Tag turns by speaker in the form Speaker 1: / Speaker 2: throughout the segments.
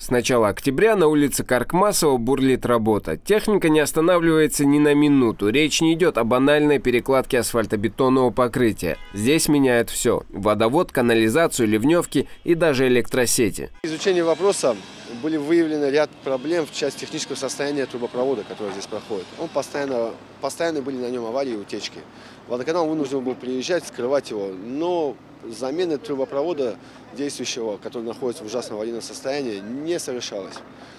Speaker 1: С начала октября на улице Каркмасова бурлит работа. Техника не останавливается ни на минуту. Речь не идет о банальной перекладке асфальтобетонного покрытия. Здесь меняют все: водовод, канализацию, ливневки и даже электросети.
Speaker 2: В изучении вопроса были выявлены ряд проблем в части технического состояния трубопровода, который здесь проходит. Постоянно были на нем аварии и утечки. Водоканал вынужден был приезжать, скрывать его, но замены трубопровода действующего, который находится в ужасном аварийном состоянии, не совершалось.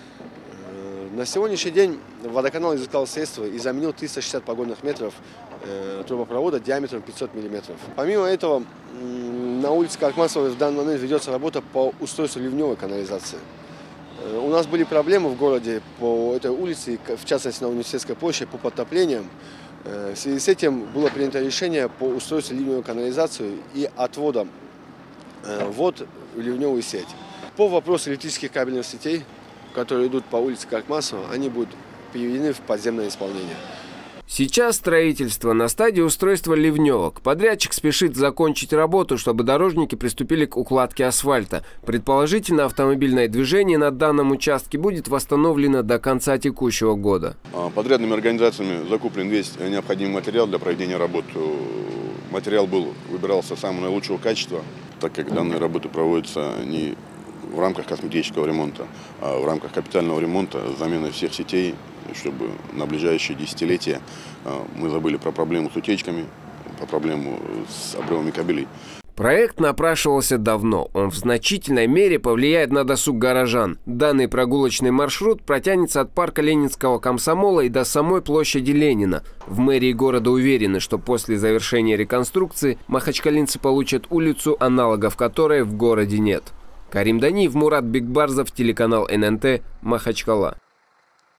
Speaker 2: На сегодняшний день водоканал изыскал средства и заменил 360 погонных метров трубопровода диаметром 500 мм. Помимо этого, на улице Каркмасовой в данный момент ведется работа по устройству ливневой канализации. У нас были проблемы в городе по этой улице, в частности на Университетской площади, по подтоплениям. В связи с этим было принято решение по устройству ливневой канализации и отводом вод в ливневую сеть. По вопросу электрических кабельных сетей, которые идут по улице Каркмасова, они будут переведены в подземное исполнение.
Speaker 1: Сейчас строительство на стадии устройства ливневок. Подрядчик спешит закончить работу, чтобы дорожники приступили к укладке асфальта. Предположительно, автомобильное движение на данном участке будет восстановлено до конца текущего года.
Speaker 3: Подрядными организациями закуплен весь необходимый материал для проведения работ. Материал выбирался самого наилучшего качества, так как данные работы проводятся не в рамках косметического ремонта, а в рамках капитального ремонта, замены всех сетей, чтобы на ближайшие десятилетия мы забыли про проблему с утечками, про проблему с обрывами кабелей.
Speaker 1: Проект напрашивался давно. Он в значительной мере повлияет на досуг горожан. Данный прогулочный маршрут протянется от парка Ленинского комсомола и до самой площади Ленина. В мэрии города уверены, что после завершения реконструкции махачкалинцы получат улицу, аналогов которой в городе нет. Карим Даниев, Мурат Бекбарзов, телеканал ННТ, Махачкала.